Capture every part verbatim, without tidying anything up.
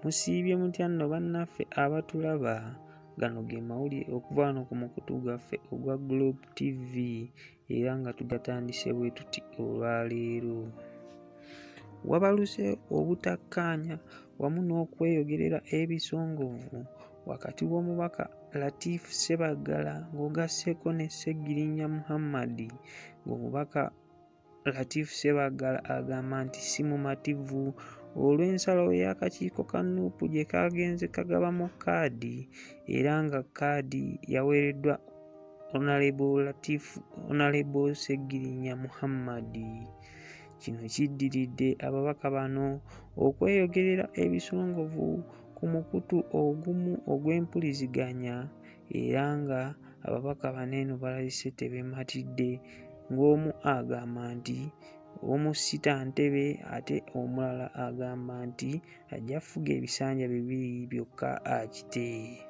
Musiibye mutya nno bannaffe abatulaba? Gano ge mawulire okuva wano ku mukutu gwaffe ogwa Global T V era nga tugatandise bwe tuti olwaleero. Wabaluse obutakkaanya wamu n'okweyogerera ebisongovu wakati w'omubaka Latif Ssebaggala ng'ogasseeko ne Sseggirinya Muhammad. Ng'omubaka Latif Ssebaggala agamba nti si mumativu olw'ensalo y'akakiiko ka Nuupu gye kagenze kagabamu kkaadi era nga kkaadi yaweereddwa Honorable Latif Honorable Sseggirinya Muhammad. Kino kiddiridde ababaka bano okweyogerera ebisongovu ku mukutu ogumu ogw'empuliziganya era nga ababaka bano eno balabise tebeematidde, ng'omu agamba nti omu sitantebe ate omulala agamba nti ajja fuga ebisanja bibiri byokka akite.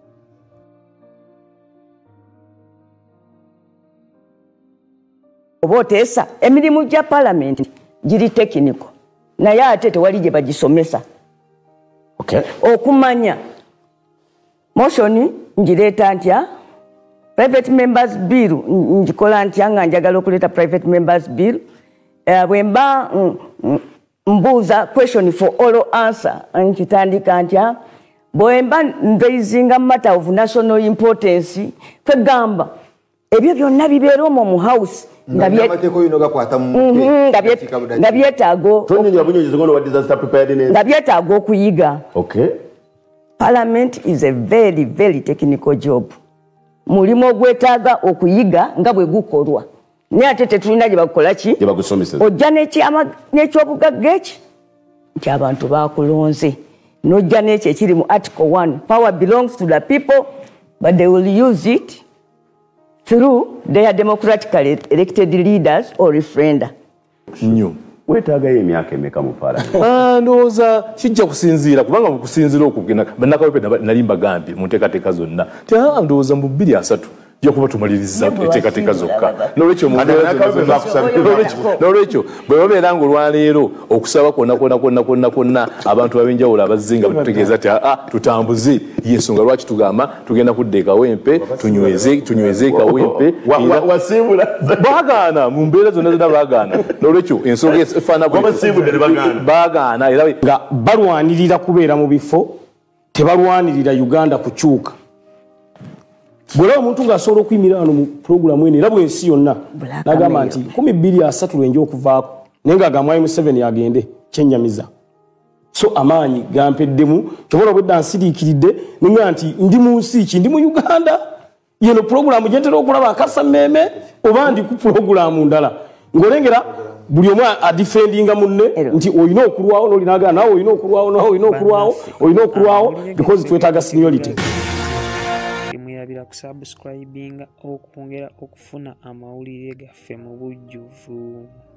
Oba oteesa emirimu gya paalamenti giri tekiniko naye ate tewali gye bagisomesa. Okay. Okumanya motion ngireeta ntya, private members bill ngikola ntya nga njagala okuleeta private members bill. Uh, bwe mba mm, mm, mbuuza question for all answer nkitandika ntya, bwe mba nraisinga matter of national importance kwegamba ebyo byonna bibeera omwo mu house nga byetaago nga byetaaga okuyiga. Okay. Parliament is a very very technical job. Mulimu ogwetaaga okuyiga nga bwe gukolwa. Naye ate tetulina gye bakola ki? Gye bagusomesa. Ojja n'ekyobugagga eki nti abantu bakulonze. N'ojja n'ekyo ekiri mu Article one. Power belongs to the people but they will use it through their democratically elected leaders or referenda. Nnyo. Weetaagayo emyaka emeka mu Parliament? Ah, ndowooza kijja kusinziira kubanga mu kusinziira okugenda bannakawepe nali mbagambye mu nteekateeka zonna ti ah, ndowooza mu bbiri asatu kuba tumaliriza enteekateeka zokka. N'olwekyo bwe babeera ng'olwaleero okusaba kwonna kwonna kwonna kwonna kwonna abantu ab'enjawulo abazinga batutegeeza ti ah, tutambuze y'ensonga lwaki tugamba tugenda kudda ekawempe tunyweze tunyweze ekawempe baagaana mu mbeera zonna zonna baagaana. N'olwekyo ensonga efaana baagaana era nga balwanirira kubeera mu bifo tebalwanirira Uganda kukyuka. Bwera omuntu ng'asobola okuyimirira wano mu pulogulaamu eno era bw'ensi yonna n'agamba nti kumi bbiri asatu lwenja okuvaako naye ng'agamba Museveni agende kyennyamiza. So amaanyi gampeddemu kyobola obwedda nsiriikiridde ninga nti ndi mu nsi ki, ndi mu Uganda yeno pulogulaamu gye ntera okulaba akasa mmeme oba ndi ku pulogulaamu ndala ng'olengera buli omu adifendinga munne nti olina okulwawo n'olinaagala nawe olina okulwawo nawe olina okulwawo olina okulwawo because twetaaga seniority. Mwirabira kusubscribinga okwongera okufuna amawulire gaffe mu bujjuvu.